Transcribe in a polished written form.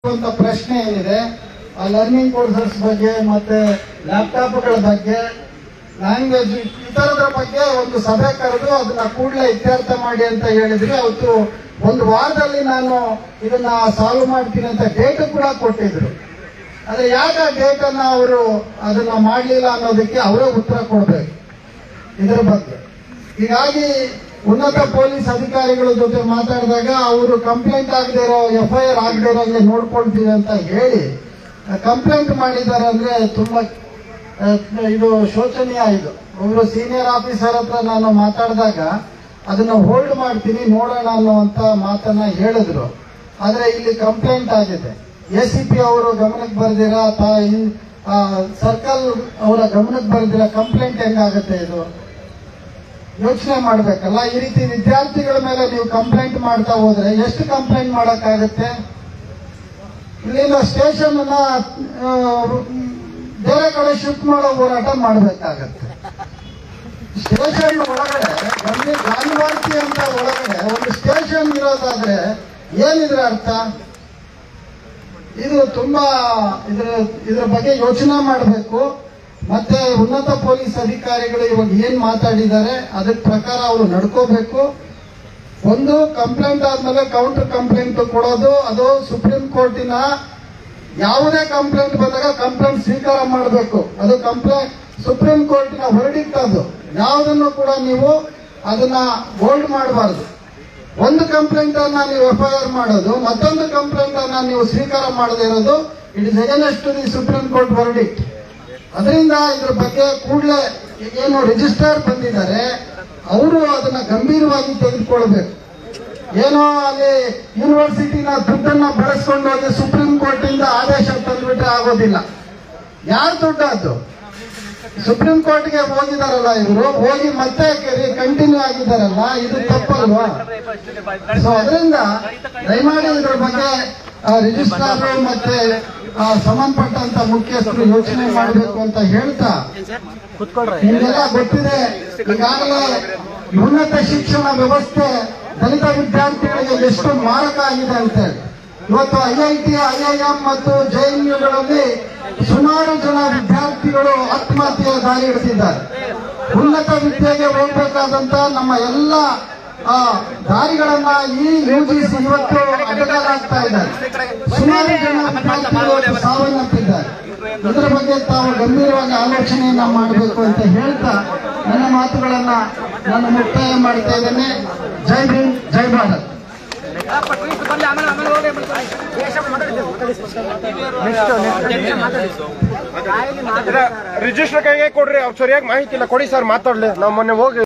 ಅಂತ ಪ್ರಶ್ನೆ ಏನಿದೆ ಆ ಲರ್ನಿಂಗ್ ಕೋರ್ಸಸ್ ಬಗ್ಗೆ ಮತ್ತೆ ಲ್ಯಾಪ್ಟಾಪ್ಗಳ ಬಗ್ಗೆ ಲ್ಯಾಂಗ್ವೇಜ್ ಇತರದ್ರ ಬಗ್ಗೆ ಒಂದು ಸಭೆ ಕರೆದು ಅದನ್ನ ಕೂಡಲೇ ಇತ್ಯರ್ಥ ಮಾಡಿ ಅಂತ ಹೇಳಿದ್ರೆ ಅವತ್ತು ಒಂದು ವಾರದಲ್ಲಿ ನಾನು ಇದನ್ನ ಸಾಲ್ವ್ ಮಾಡ್ತೀನಿ ಅಂತ ಡೇಟ್ ಕೂಡ ಕೊಟ್ಟಿದ್ರು. ಆದ್ರೆ ಯಾಕೆ ಆ ಡೇಟ್ ಅನ್ನ ಅವರು ಅದನ್ನ ಮಾಡಲಿಲ್ಲ ಅನ್ನೋದಕ್ಕೆ ಅವರೇ ಉತ್ತರ ಕೊಡ್ಬೇಕು ಇದರ ಬಗ್ಗೆ. ಹೀಗಾಗಿ ಉನ್ನತ ಪೊಲೀಸ್ ಅಧಿಕಾರಿಗಳ ಜೊತೆ ಮಾತಾಡಿದಾಗ ಅವರು ಕಂಪ್ಲೇಂಟ್ ಆಗದೆ ಇರೋ FIR ಆಗದೆ ಇರೋ ನೋಡ್ಕೊಳ್ತೀವಿ ಅಂತ ಹೇಳಿ ಕಂಪ್ಲೇಂಟ್ ಮಾಡಿದ್ದಾರೆ. ಅಂದ್ರೆ ತುಂಬಾ ಇದು ಶೋಚನೀಯ. ಇದು ಒಬ್ರು ಸೀನಿಯರ್ ಆಫೀಸರ್ ಹತ್ರ ನಾನು ಮಾತಾಡಿದಾಗ ಅದನ್ನ ಹೋಲ್ಡ್ ಮಾಡ್ತೀನಿ ನೋಡೋಣ ಅನ್ನುವಂತ ಮಾತನ್ನ ಹೇಳಿದ್ರು. ಆದ್ರೆ ಇಲ್ಲಿ ಕಂಪ್ಲೇಂಟ್ ಆಗಿದೆ. ACP ಅವರು ಗಮನಕ್ಕೆ ಬರ್ದಿರಾ ಸರ್ಕಲ್ ಅವರ ಗಮನಕ್ಕೆ ಬರ್ದಿರಾ ಕಂಪ್ಲೇಂಟ್ ಹೆಂಗಾಗುತ್ತೆ? ಇದು ಯೋಚನೆ ಮಾಡ್ಬೇಕಲ್ಲ. ಈ ರೀತಿ ವಿದ್ಯಾರ್ಥಿಗಳ ಮೇಲೆ ನೀವು ಕಂಪ್ಲೇಂಟ್ ಮಾಡ್ತಾ ಹೋದ್ರೆ ಎಷ್ಟು ಕಂಪ್ಲೇಂಟ್ ಮಾಡಕ್ಕಾಗತ್ತೆ? ಇಲ್ಲಿಂದ ಸ್ಟೇಷನ್ ಅನ್ನ ಬೇರೆ ಕಡೆ ಶಿಫ್ಟ್ ಮಾಡೋ ಹೋರಾಟ ಮಾಡಬೇಕಾಗತ್ತೆ. ಸ್ಟೇಷನ್ ಒಳಗಡೆ ಗಾಂಧಿವಾರ್ತಿ ಅಂತ ಒಳಗಡೆ ಒಂದು ಸ್ಟೇಷನ್ ಇರೋದಾದ್ರೆ ಏನಿದ್ರ ಅರ್ಥ? ಇದು ತುಂಬಾ ಇದ್ರ ಬಗ್ಗೆ ಯೋಚನೆ ಮಾಡಬೇಕು. ಮತ್ತೆ ಉನ್ನತ ಪೊಲೀಸ್ ಅಧಿಕಾರಿಗಳು ಇವಾಗ ಏನ್ ಮಾತಾಡಿದ್ದಾರೆ ಅದ್ರ ಪ್ರಕಾರ ಅವರು ನಡ್ಕೋಬೇಕು. ಒಂದು ಕಂಪ್ಲೇಂಟ್ ಆದ್ಮೇಲೆ ಕೌಂಟರ್ ಕಂಪ್ಲೇಂಟ್ ಕೊಡೋದು, ಅದು ಸುಪ್ರೀಂ ಕೋರ್ಟಿನ ಯಾವುದೇ ಕಂಪ್ಲೇಂಟ್ ಬಂದಾಗ ಕಂಪ್ಲೇಂಟ್ ಸ್ವೀಕಾರ ಮಾಡಬೇಕು. ಅದು ಕಂಪ್ಲೇಂಟ್ ಸುಪ್ರೀಂ ಕೋರ್ಟಿನ ವರ್ಡಿಕ್ಟ್. ಅದು ಯಾವುದನ್ನು ಕೂಡ ನೀವು ಅದನ್ನ ಹೋಲ್ಡ್ ಮಾಡಬಾರ್ದು. ಒಂದು ಕಂಪ್ಲೇಂಟ್ ಅನ್ನ ನೀವು FIR ಮಾಡೋದು, ಮತ್ತೊಂದು ಕಂಪ್ಲೇಂಟ್ ಅನ್ನ ನೀವು ಸ್ವೀಕಾರ ಮಾಡದೇ ಇರೋದು, it is against to the supreme court verdict. ಅದರಿಂದ ಇದ್ರ ಬಗ್ಗೆ ಕೂಡಲೇ ಏನು ರಿಜಿಸ್ಟ್ರಾರ್ ಬಂದಿದ್ದಾರೆ ಅವರು ಅದನ್ನ ಗಂಭೀರವಾಗಿ ತೆಗೆದುಕೊಳ್ಬೇಕು. ಏನೋ ಅಲ್ಲಿ ಯೂನಿವರ್ಸಿಟಿನ ದುಡ್ಡನ್ನ ಬಳಸ್ಕೊಂಡು ಹೋಗಿ ಸುಪ್ರೀಂ ಕೋರ್ಟ್ ಇಂದ ಆದೇಶ ತಂದ್ಬಿಟ್ರೆ ಆಗೋದಿಲ್ಲ. ಯಾರು ದುಡ್ಡು? ಅದು ಸುಪ್ರೀಂ ಕೋರ್ಟ್ಗೆ ಹೋಗಿದಾರಲ್ಲ ಇವರು, ಹೋಗಿ ಮತ್ತೆ ಕಂಟಿನ್ಯೂ ಆಗಿದ್ದಾರಲ್ಲ, ಇದು ತಪ್ಪಲ್ವಾ? ಸೊ ಅದರಿಂದ ದಯಮಾಡಿ ಇದ್ರ ಬಗ್ಗೆ ರಿಜಿಸ್ಟ್ರಾರ್ ಮತ್ತೆ ಸಂಬಂಧಪಟ್ಟಂತ ಮುಖ್ಯಸ್ಥರು ಯೋಚನೆ ಮಾಡಬೇಕು ಅಂತ ಹೇಳ್ತಾ, ನಿಮಗೆಲ್ಲ ಗೊತ್ತಿದೆ ಈಗಾಗಲೇ ಉನ್ನತ ಶಿಕ್ಷಣ ವ್ಯವಸ್ಥೆ ದಲಿತ ವಿದ್ಯಾರ್ಥಿಗಳಿಗೆ ಎಷ್ಟು ಮಾರಕ ಆಗಿದೆ ಅಂತ ಹೇಳಿ. ಇವತ್ತು IIT, IIM ಮತ್ತು JNUಗಳಲ್ಲಿ ಸುಮಾರು ಜನ ವಿದ್ಯಾರ್ಥಿಗಳು ಆತ್ಮಹತ್ಯೆಯ ದಾರಿ ಹಿಡಿದಿದ್ದಾರೆ. ಉನ್ನತ ವಿದ್ಯೆಗೆ ಹೋಗ್ಬೇಕಾದಂತ ನಮ್ಮ ಎಲ್ಲ ದಾರಿಗಳನ್ನ ಈ UGC ಇವತ್ತು ಅಡ್ಡಗಾಲಾಗ್ತಾ ಇದ್ದಾರೆ. ಸುಮಾರು ಜನ ವಿದ್ಯಾರ್ಥಿಗಳು ಸಾವನ್ನಪ್ಪಿದ್ದಾರೆ. ಇದರ ಬಗ್ಗೆ ತಾವು ಗಂಭೀರವಾಗಿ ಆಲೋಚನೆಯನ್ನ ಮಾಡಬೇಕು ಅಂತ ಹೇಳ್ತಾ ನನ್ನ ಮಾತುಗಳನ್ನ ನಾನು ಮುಕ್ತಾಯ ಮಾಡ್ತಾ ಇದ್ದೇನೆ. ಜೈ ಭೀಮ್, ಜೈ ಭಾರತ್. ರಿಜಿಸ್ಟರ್ ಕೈಗೆ ಕೊಡ್ರಿ. ಅವ್ರು ಸರಿಯಾಗಿ ಮಾಹಿತಿ ಇಲ್ಲ ಕೊಡಿ ಸರ್, ಮಾತಾಡ್ಲಿ. ನಾವು ಮೊನ್ನೆ ಹೋಗಿ